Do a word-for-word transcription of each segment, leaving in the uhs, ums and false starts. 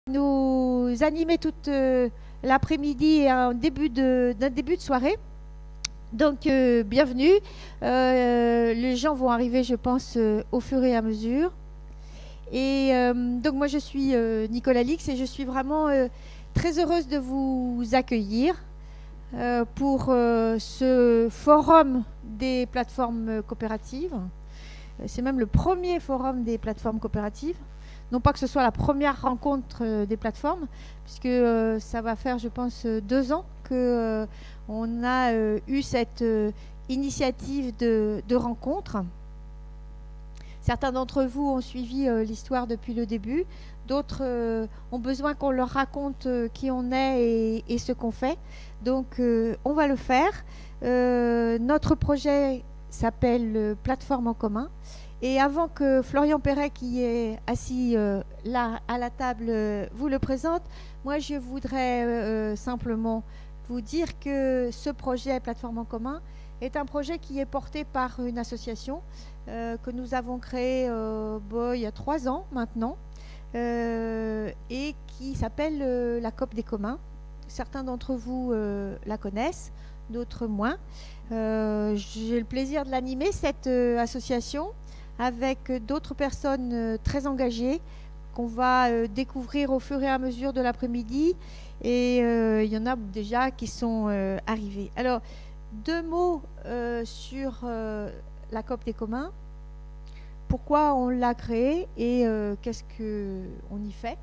nous animer toute euh, l'après-midi et un début de, d'un début de soirée. Donc, euh, bienvenue. Euh, les gens vont arriver, je pense, euh, au fur et à mesure. Et euh, donc, moi, je suis euh, Nicolas Lix et je suis vraiment euh, très heureuse de vous accueillir euh, pour euh, ce forum des plateformes coopératives. C'est même le premier forum des plateformes coopératives. Non pas que ce soit la première rencontre euh, des plateformes, puisque euh, ça va faire, je pense, euh, deux ans qu'on euh, a euh, eu cette euh, initiative de, de rencontre. Certains d'entre vous ont suivi euh, l'histoire depuis le début, d'autres euh, ont besoin qu'on leur raconte euh, qui on est et, et ce qu'on fait. Donc, euh, on va le faire. Euh, notre projet s'appelle euh, Plateforme en commun. Et avant que Florian Perret, qui est assis euh, là à la table, euh, vous le présente, moi je voudrais euh, simplement vous dire que ce projet Plateforme en commun est un projet qui est porté par une association euh, que nous avons créée euh, bon, il y a trois ans maintenant euh, et qui s'appelle euh, la COP des communs. Certains d'entre vous euh, la connaissent, d'autres moins. Euh, j'ai le plaisir de l'animer, cette euh, association, avec d'autres personnes euh, très engagées qu'on va euh, découvrir au fur et à mesure de l'après-midi. Et euh, il y en a déjà qui sont euh, arrivés. Alors, deux mots euh, sur euh, la COP des communs. Pourquoi on l'a créée et euh, qu'est-ce qu'on y fait?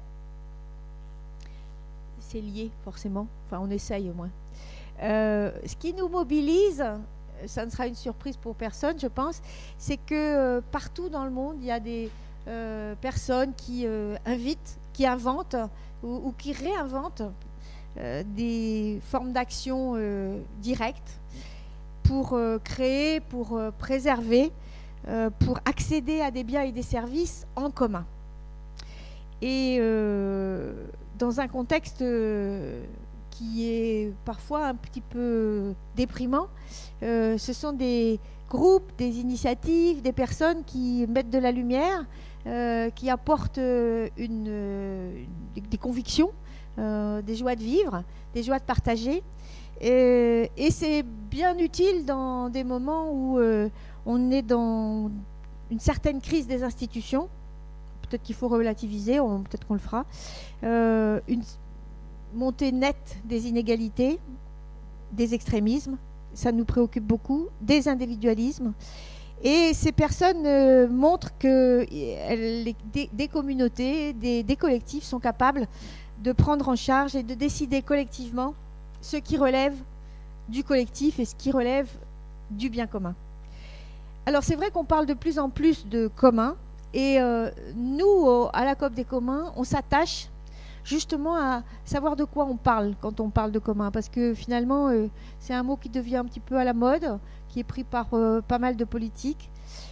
C'est lié, forcément. Enfin, on essaye au moins. Euh, ce qui nous mobilise, ça ne sera une surprise pour personne, je pense, c'est que euh, partout dans le monde, il y a des euh, personnes qui euh, invitent, qui inventent ou, ou qui réinventent euh, des formes d'action euh, directes pour euh, créer, pour euh, préserver, euh, pour accéder à des biens et des services en commun. Et euh, dans un contexte euh, qui est parfois un petit peu déprimant. Euh, ce sont des groupes, des initiatives, des personnes qui mettent de la lumière, euh, qui apportent une, une, des convictions, euh, des joies de vivre, des joies de partager. Et, et c'est bien utile dans des moments où euh, on est dans une certaine crise des institutions. Peut-être qu'il faut relativiser, peut-être qu'on le fera. Euh, une montée nette des inégalités, des extrémismes, ça nous préoccupe beaucoup, des individualismes. Et ces personnes euh, montrent que les, des, des communautés, des, des collectifs sont capables de prendre en charge et de décider collectivement ce qui relève du collectif et ce qui relève du bien commun. Alors c'est vrai qu'on parle de plus en plus de commun, et euh, nous, au, à la COP des communs, on s'attache justement à savoir de quoi on parle quand on parle de commun, parce que finalement euh, c'est un mot qui devient un petit peu à la mode, qui est pris par euh, pas mal de politiques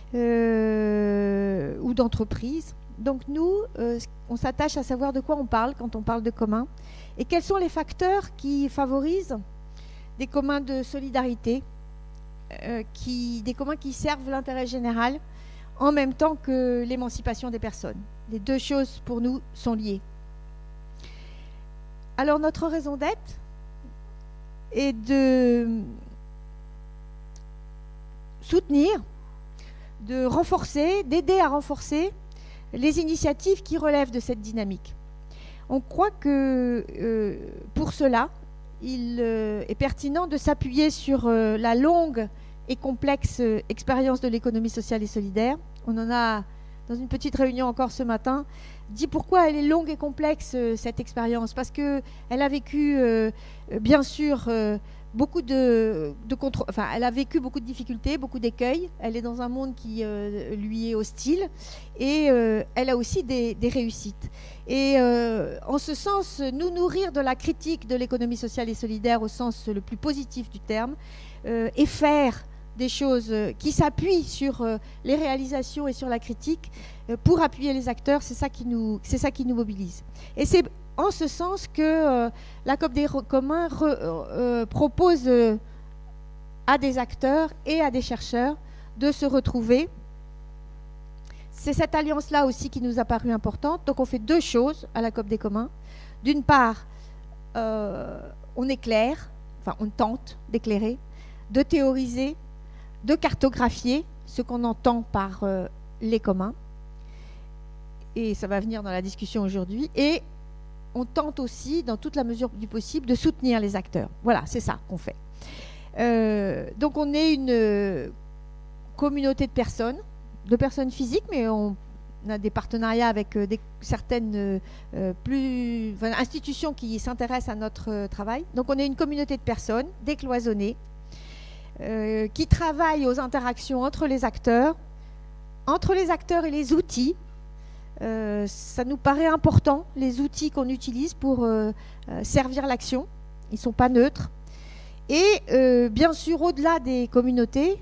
euh, ou d'entreprises. Donc nous, euh, on s'attache à savoir de quoi on parle quand on parle de commun, et quels sont les facteurs qui favorisent des communs de solidarité, euh, qui, des communs qui servent l'intérêt général en même temps que l'émancipation des personnes. Les deux choses pour nous sont liées. Alors notre raison d'être est de soutenir, de renforcer, d'aider à renforcer les initiatives qui relèvent de cette dynamique. On croit que euh, pour cela, il euh, est pertinent de s'appuyer sur euh, la longue et complexe euh, expérience de l'économie sociale et solidaire. On en a, dans une petite réunion encore ce matin, dit pourquoi elle est longue et complexe, euh, cette expérience. Parce qu'elle a vécu, euh, bien sûr, euh, beaucoup de, de contre... enfin, elle a vécu beaucoup de difficultés, beaucoup d'écueils. Elle est dans un monde qui euh, lui est hostile. Et euh, elle a aussi des, des réussites. Et euh, en ce sens, nous nourrir de la critique de l'économie sociale et solidaire au sens le plus positif du terme, euh, et faire des choses qui s'appuient sur euh, les réalisations et sur la critique euh, pour appuyer les acteurs, c'est ça qui nous, c'est ça qui nous mobilise. Et c'est en ce sens que euh, la COP des communs re, euh, propose euh, à des acteurs et à des chercheurs de se retrouver. c'est cette alliance-là aussi qui nous a paru importante. Donc on fait deux choses à la COP des communs. D'une part, euh, on éclaire, enfin on tente d'éclairer, de théoriser, de cartographier ce qu'on entend par euh, les communs. Et ça va venir dans la discussion aujourd'hui. Et on tente aussi, dans toute la mesure du possible, de soutenir les acteurs. Voilà, c'est ça qu'on fait. Euh, donc on est une euh, communauté de personnes, de personnes physiques, mais on, on a des partenariats avec euh, des, certaines euh, plus, enfin, institutions qui s'intéressent à notre euh, travail. Donc on est une communauté de personnes décloisonnées euh, qui travaillent aux interactions entre les acteurs, entre les acteurs et les outils. Euh, ça nous paraît important, les outils qu'on utilise pour euh, euh, servir l'action. Ils ne sont pas neutres. Et euh, bien sûr, au-delà des communautés,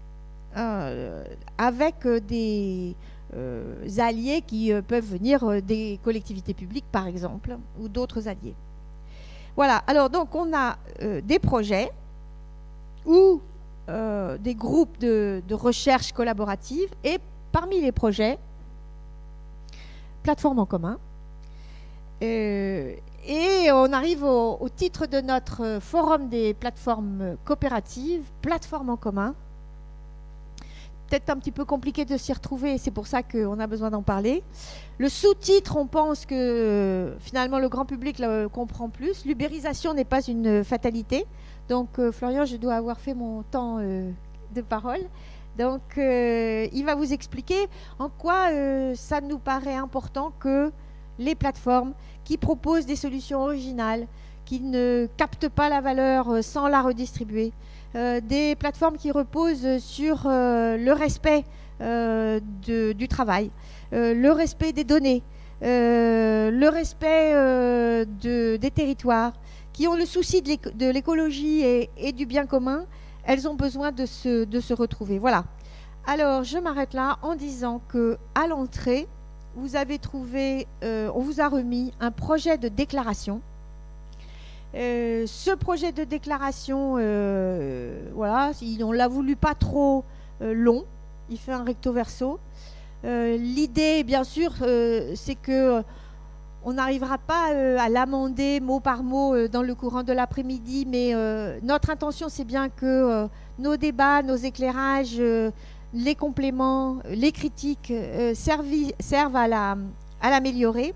euh, avec euh, des euh, alliés qui euh, peuvent venir euh, des collectivités publiques, par exemple, ou d'autres alliés. Voilà, alors donc on a euh, des projets ou euh, des groupes de, de recherche collaborative, et parmi les projets, plateforme en commun. Euh, et on arrive au, au titre de notre forum des plateformes coopératives, plateforme en commun. Peut-être un petit peu compliqué de s'y retrouver, c'est pour ça qu'on a besoin d'en parler. Le sous-titre, on pense que euh, finalement le grand public le comprend plus. L'ubérisation n'est pas une fatalité. Donc euh, Florian, je dois avoir fait mon temps euh, de parole. Donc, euh, il va vous expliquer en quoi euh, ça nous paraît important que les plateformes qui proposent des solutions originales, qui ne captent pas la valeur sans la redistribuer, euh, des plateformes qui reposent sur euh, le respect euh, de, du travail, euh, le respect des données, euh, le respect euh, de, des territoires, qui ont le souci de l'écologie et, et du bien commun. Elles ont besoin de se, de se retrouver. Voilà. Alors, je m'arrête là en disant qu'à l'entrée, vous avez trouvé, euh, on vous a remis un projet de déclaration. Euh, ce projet de déclaration, euh, voilà, on l'a voulu pas trop euh, long. Il fait un recto verso. Euh, L'idée, bien sûr, euh, c'est que on n'arrivera pas euh, à l'amender mot par mot euh, dans le courant de l'après-midi, mais euh, notre intention, c'est bien que euh, nos débats, nos éclairages, euh, les compléments, les critiques euh, servi, servent à la, à l'améliorer,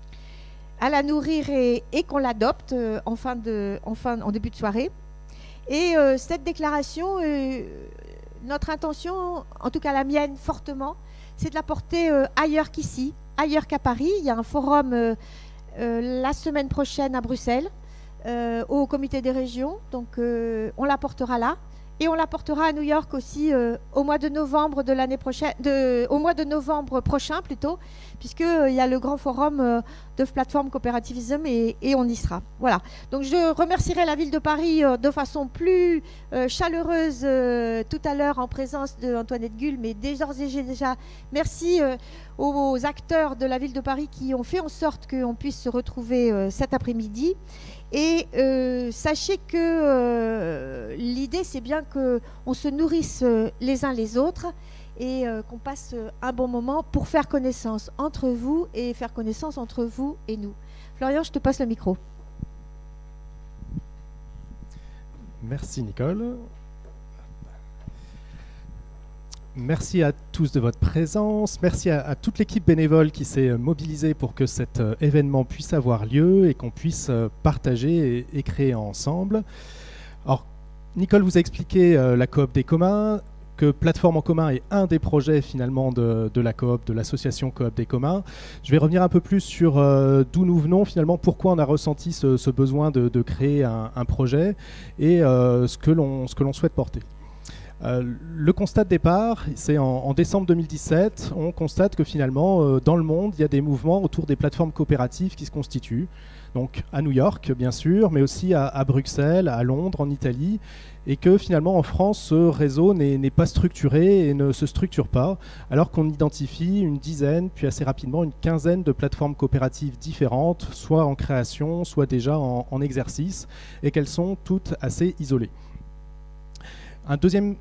à la nourrir et, et qu'on l'adopte euh, en, fin de, en, fin, en début de soirée. Et euh, cette déclaration, euh, notre intention, en tout cas la mienne fortement, c'est de la porter euh, ailleurs qu'ici, ailleurs qu'à Paris. Il y a un forum euh, euh, la semaine prochaine à Bruxelles, euh, au comité des régions. Donc euh, on la portera là. Et on la portera à New York aussi euh, au mois de novembre de l'année prochaine, de, au mois de novembre prochain plutôt, puisqu'il euh, y a le grand forum euh, de plateforme coopérativisme et, et on y sera. Voilà. Donc je remercierai la ville de Paris euh, de façon plus euh, chaleureuse euh, tout à l'heure en présence d'Antoinette Gull, mais déjà, déjà merci euh, aux acteurs de la ville de Paris qui ont fait en sorte qu'on puisse se retrouver euh, cet après-midi. Et euh, sachez que euh, l'idée, c'est bien qu'on se nourrisse euh, les uns les autres et euh, qu'on passe euh, un bon moment pour faire connaissance entre vous et faire connaissance entre vous et nous. Florian, je te passe le micro. Merci Nicole. Merci à tous de votre présence. Merci à, à toute l'équipe bénévole qui s'est mobilisée pour que cet euh, événement puisse avoir lieu et qu'on puisse euh, partager et, et créer ensemble. Alors, Nicole vous a expliqué euh, la coop des communs, que Plateforme en commun est un des projets finalement de, de la coop, de l'association coop des communs. Je vais revenir un peu plus sur euh, d'où nous venons finalement, pourquoi on a ressenti ce, ce besoin de, de créer un, un projet et euh, ce que l'on ce que l'on souhaite porter. Euh, le constat de départ, c'est en, en décembre deux mille dix-sept, on constate que finalement, euh, dans le monde, il y a des mouvements autour des plateformes coopératives qui se constituent. Donc à New York, bien sûr, mais aussi à, à Bruxelles, à Londres, en Italie, et que finalement, en France, ce réseau n'est pas structuré et ne se structure pas, alors qu'on identifie une dizaine, puis assez rapidement une quinzaine de plateformes coopératives différentes, soit en création, soit déjà en, en exercice, et qu'elles sont toutes assez isolées. Un deuxième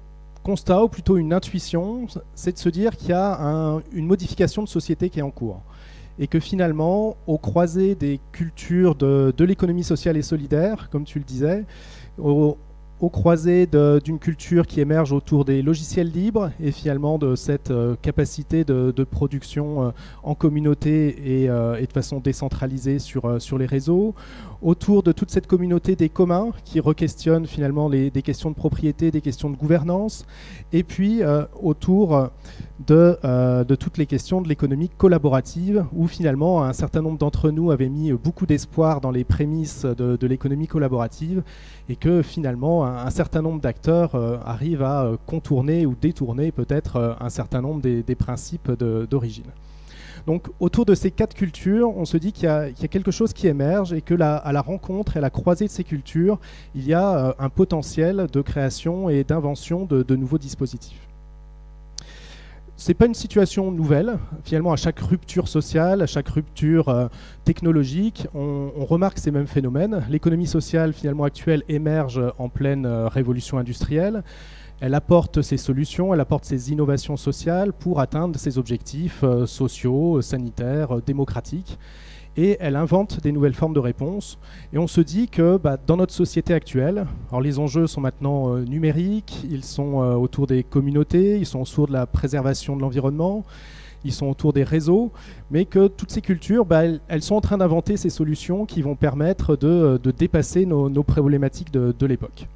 constat, ou plutôt une intuition, c'est de se dire qu'il y a un, une modification de société qui est en cours. Et que finalement, au croisé des cultures de, de l'économie sociale et solidaire, comme tu le disais, au, au croisé d'une culture qui émerge autour des logiciels libres et finalement de cette euh, capacité de, de production euh, en communauté et, euh, et de façon décentralisée sur, euh, sur les réseaux, autour de toute cette communauté des communs qui re-questionne finalement les, des questions de propriété, des questions de gouvernance, et puis euh, autour de, euh, de toutes les questions de l'économie collaborative, où finalement un certain nombre d'entre nous avaient mis beaucoup d'espoir dans les prémices de, de l'économie collaborative, et que finalement un, un certain nombre d'acteurs euh, arrivent à euh, contourner ou détourner peut-être euh, un certain nombre des, des principes d'origine. Donc autour de ces quatre cultures, on se dit qu'il y, qu y a quelque chose qui émerge et que la, à la rencontre et à la croisée de ces cultures, il y a euh, un potentiel de création et d'invention de, de nouveaux dispositifs. Ce n'est pas une situation nouvelle. Finalement, à chaque rupture sociale, à chaque rupture euh, technologique, on, on remarque ces mêmes phénomènes. L'économie sociale finalement actuelle émerge en pleine euh, révolution industrielle. Elle apporte ses solutions, elle apporte ses innovations sociales pour atteindre ses objectifs euh, sociaux, sanitaires, euh, démocratiques. Et elle invente des nouvelles formes de réponses. Et on se dit que bah, dans notre société actuelle, alors les enjeux sont maintenant euh, numériques, ils sont euh, autour des communautés, ils sont autour de la préservation de l'environnement, ils sont autour des réseaux, mais que toutes ces cultures, bah, elles, elles sont en train d'inventer ces solutions qui vont permettre de, de dépasser nos, nos problématiques de, de l'époque.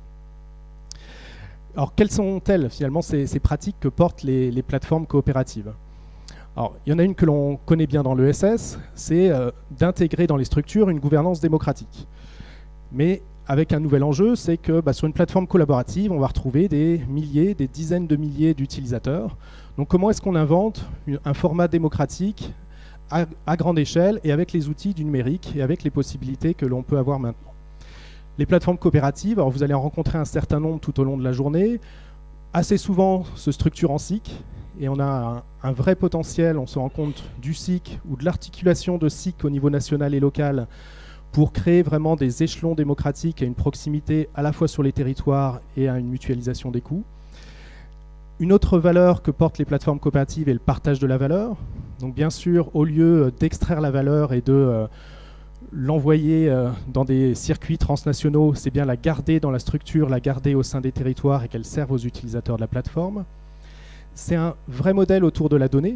Alors, quelles sont-elles, finalement, ces, ces pratiques que portent les, les plateformes coopératives? Alors, il y en a une que l'on connaît bien dans l'E S S, c'est euh, d'intégrer dans les structures une gouvernance démocratique. Mais avec un nouvel enjeu, c'est que bah, sur une plateforme collaborative, on va retrouver des milliers, des dizaines de milliers d'utilisateurs. Donc, comment est-ce qu'on invente une, un format démocratique à, à grande échelle et avec les outils du numérique et avec les possibilités que l'on peut avoir maintenant? Les plateformes coopératives, alors vous allez en rencontrer un certain nombre tout au long de la journée, assez souvent se structurent en S I C, et on a un, un vrai potentiel, on se rend compte du S I C ou de l'articulation de S I C au niveau national et local pour créer vraiment des échelons démocratiques et une proximité à la fois sur les territoires et à une mutualisation des coûts. Une autre valeur que portent les plateformes coopératives est le partage de la valeur. Donc bien sûr, au lieu d'extraire la valeur et de euh, l'envoyer euh, dans des circuits transnationaux, c'est bien la garder dans la structure, la garder au sein des territoires et qu'elle serve aux utilisateurs de la plateforme. C'est un vrai modèle autour de la donnée.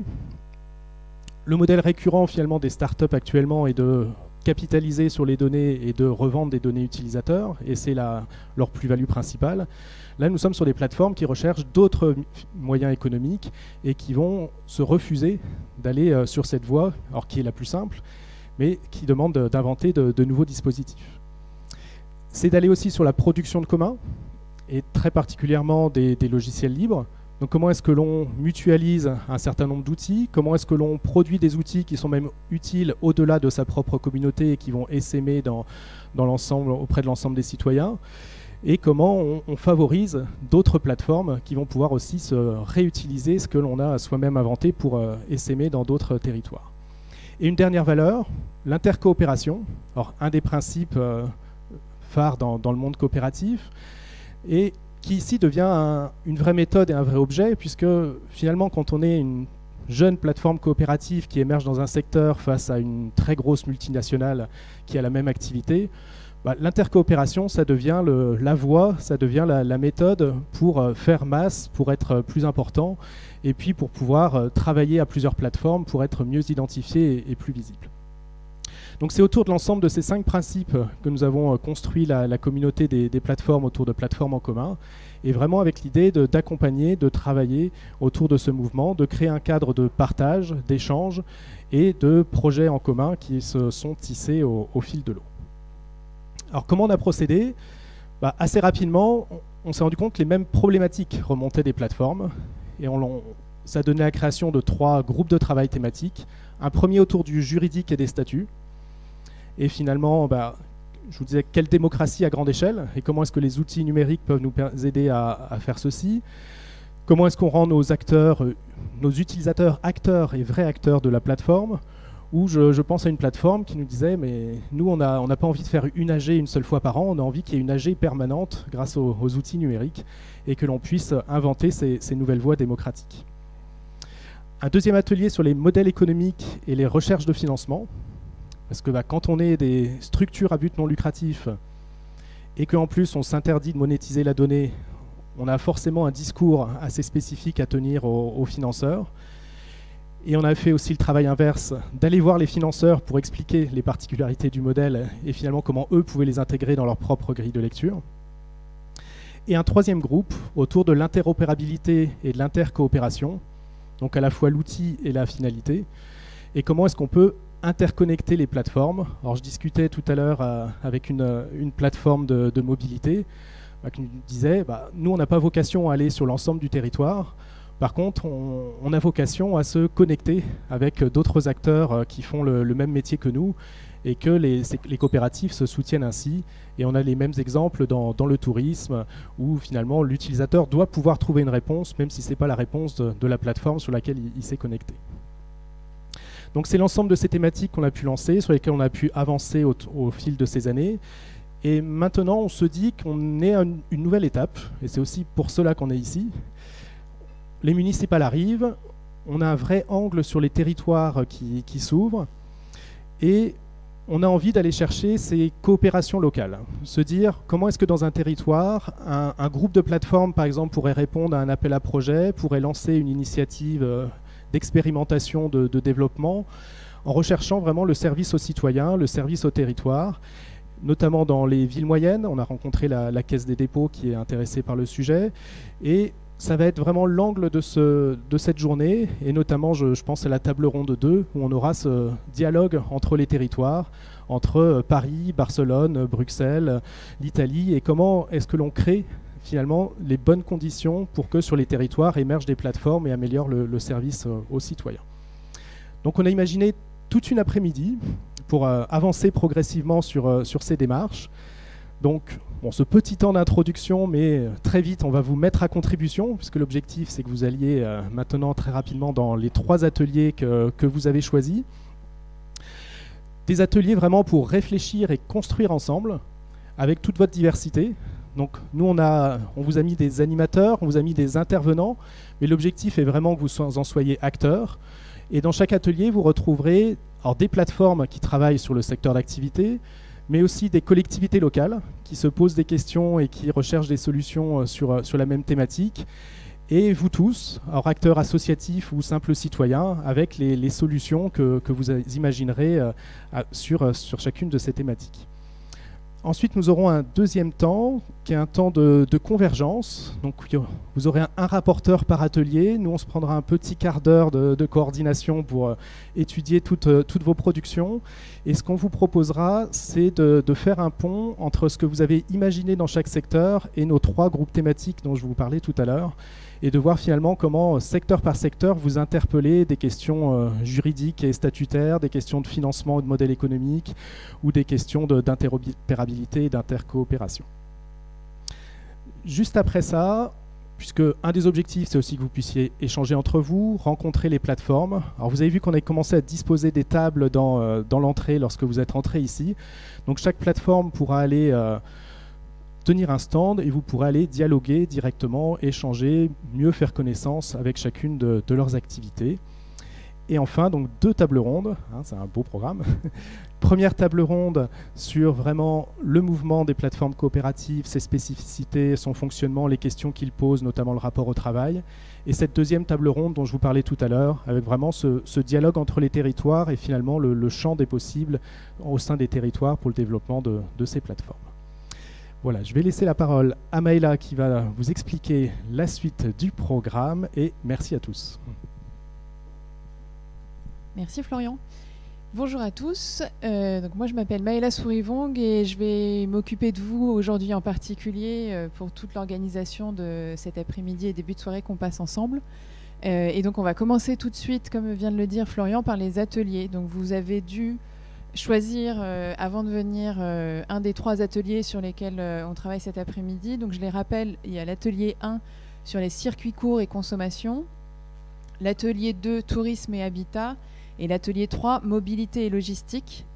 Le modèle récurrent finalement des startups actuellement est de capitaliser sur les données et de revendre des données utilisateurs, et c'est leur plus-value principale. Là, nous sommes sur des plateformes qui recherchent d'autres moyens économiques et qui vont se refuser d'aller euh, sur cette voie, alors qui est la plus simple, mais qui demande d'inventer de, de nouveaux dispositifs. C'est d'aller aussi sur la production de commun, et très particulièrement des, des logiciels libres. Donc comment est-ce que l'on mutualise un certain nombre d'outils? Comment est-ce que l'on produit des outils qui sont même utiles au-delà de sa propre communauté et qui vont essaimer dans, dans l'ensemble, auprès de l'ensemble des citoyens? Et comment on, on favorise d'autres plateformes qui vont pouvoir aussi se réutiliser ce que l'on a soi-même inventé pour euh, essaimer dans d'autres territoires. Et une dernière valeur, l'intercoopération. Alors, un des principes euh, phares dans, dans le monde coopératif, et qui ici devient un, une vraie méthode et un vrai objet, puisque finalement, quand on est une jeune plateforme coopérative qui émerge dans un secteur face à une très grosse multinationale qui a la même activité, bah, l'intercoopération, ça devient le, la voie, ça devient la, la méthode pour euh, faire masse, pour être euh, plus important, et puis pour pouvoir euh, travailler à plusieurs plateformes, pour être mieux identifié et, et plus visible. Donc c'est autour de l'ensemble de ces cinq principes que nous avons construit la, la communauté des, des plateformes autour de plateformes en commun, et vraiment avec l'idée d'accompagner, de, de travailler autour de ce mouvement, de créer un cadre de partage, d'échange et de projets en commun qui se sont tissés au, au fil de l'eau. Alors comment on a procédé? Bah, assez rapidement, on, on s'est rendu compte que les mêmes problématiques remontaient des plateformes, et on, ça a donné la création de trois groupes de travail thématiques. Un premier autour du juridique et des statuts. Et finalement, bah, je vous disais, quelle démocratie à grande échelle et comment est-ce que les outils numériques peuvent nous aider à, à faire ceci? Comment est-ce qu'on rend nos acteurs, nos utilisateurs acteurs et vrais acteurs de la plateforme? où je, je pense à une plateforme qui nous disait mais nous on n'a on n'a pas envie de faire une A G une seule fois par an, on a envie qu'il y ait une A G permanente grâce aux, aux outils numériques et que l'on puisse inventer ces, ces nouvelles voies démocratiques. Un deuxième atelier sur les modèles économiques et les recherches de financement, parce que bah, quand on est des structures à but non lucratif et qu'en plus on s'interdit de monétiser la donnée, on a forcément un discours assez spécifique à tenir aux, aux financeurs. Et on a fait aussi le travail inverse, d'aller voir les financeurs pour expliquer les particularités du modèle et finalement comment eux pouvaient les intégrer dans leur propre grille de lecture. Et un troisième groupe autour de l'interopérabilité et de l'intercoopération, donc à la fois l'outil et la finalité, et comment est-ce qu'on peut interconnecter les plateformes. Alors je discutais tout à l'heure euh, avec une, une plateforme de, de mobilité bah, qui nous disait bah, nous on n'a pas vocation à aller sur l'ensemble du territoire. Par contre, on, on a vocation à se connecter avec d'autres acteurs qui font le, le même métier que nous et que les, les coopératives se soutiennent ainsi. Et on a les mêmes exemples dans, dans le tourisme où finalement l'utilisateur doit pouvoir trouver une réponse, même si ce n'est pas la réponse de, de la plateforme sur laquelle il, il s'est connecté. Donc c'est l'ensemble de ces thématiques qu'on a pu lancer, sur lesquelles on a pu avancer au, au fil de ces années. Et maintenant, on se dit qu'on est à une, une nouvelle étape, et c'est aussi pour cela qu'on est ici. Les municipales arrivent, on a un vrai angle sur les territoires qui, qui s'ouvrent et on a envie d'aller chercher ces coopérations locales. Se dire comment est-ce que dans un territoire, un, un groupe de plateformes par exemple pourrait répondre à un appel à projet, pourrait lancer une initiative d'expérimentation de, de développement en recherchant vraiment le service aux citoyens, le service au territoire, notamment dans les villes moyennes. On a rencontré la, la Caisse des dépôts qui est intéressée par le sujet et ça va être vraiment l'angle de, ce, de cette journée, et notamment, je, je pense à la table ronde deux, où on aura ce dialogue entre les territoires, entre Paris, Barcelone, Bruxelles, l'Italie, et comment est-ce que l'on crée finalement les bonnes conditions pour que sur les territoires émergent des plateformes et améliorent le, le service aux citoyens. Donc on a imaginé toute une après-midi pour euh, avancer progressivement sur, euh, sur ces démarches. Donc, bon, ce petit temps d'introduction, mais très vite, on va vous mettre à contribution, puisque l'objectif, c'est que vous alliez euh, maintenant très rapidement dans les trois ateliers que, que vous avez choisis. Des ateliers vraiment pour réfléchir et construire ensemble, avec toute votre diversité. Donc, nous, on, a, on vous a mis des animateurs, on vous a mis des intervenants, mais l'objectif est vraiment que vous en soyez acteurs. Et dans chaque atelier, vous retrouverez alors, des plateformes qui travaillent sur le secteur d'activité, mais aussi des collectivités locales qui se posent des questions et qui recherchent des solutions sur, sur la même thématique. Et vous tous, alors acteurs associatifs ou simples citoyens, avec les, les solutions que, que vous imaginerez euh, sur, sur chacune de ces thématiques. Ensuite, nous aurons un deuxième temps, qui est un temps de, de convergence. Donc, vous aurez un, un rapporteur par atelier. Nous, on se prendra un petit quart d'heure de, de coordination pour euh, étudier toutes, euh, toutes vos productions. Et ce qu'on vous proposera, c'est de, de faire un pont entre ce que vous avez imaginé dans chaque secteur et nos trois groupes thématiques dont je vous parlais tout à l'heure, et de voir finalement comment, secteur par secteur, vous interpellez des questions euh, juridiques et statutaires, des questions de financement et de modèle économique, ou des questions d'interopérabilité et d'intercoopération. Juste après ça, puisque un des objectifs, c'est aussi que vous puissiez échanger entre vous, rencontrer les plateformes. Alors vous avez vu qu'on a commencé à disposer des tables dans, euh, dans l'entrée lorsque vous êtes entré ici. Donc chaque plateforme pourra aller euh, tenir un stand et vous pourrez aller dialoguer directement, échanger, mieux faire connaissance avec chacune de, de leurs activités. Et enfin, donc deux tables rondes, hein, c'est un beau programme. Première table ronde sur vraiment le mouvement des plateformes coopératives, ses spécificités, son fonctionnement, les questions qu'il pose, notamment le rapport au travail. Et cette deuxième table ronde dont je vous parlais tout à l'heure, avec vraiment ce, ce dialogue entre les territoires et finalement le, le champ des possibles au sein des territoires pour le développement de, de ces plateformes. Voilà, je vais laisser la parole à Maëla qui va vous expliquer la suite du programme et merci à tous. Merci Florian. Bonjour à tous. Euh, donc moi je m'appelle Maëla Sourivong et je vais m'occuper de vous aujourd'hui en particulier euh, pour toute l'organisation de cet après-midi et début de soirée qu'on passe ensemble. Euh, et donc on va commencer tout de suite, comme vient de le dire Florian, par les ateliers. Donc vous avez dû choisir euh, avant de venir euh, un des trois ateliers sur lesquels euh, on travaille cet après-midi. Donc je les rappelle, il y a l'atelier un sur les circuits courts et consommation, l'atelier deux tourisme et habitat Et l'atelier trois, mobilité et logistique,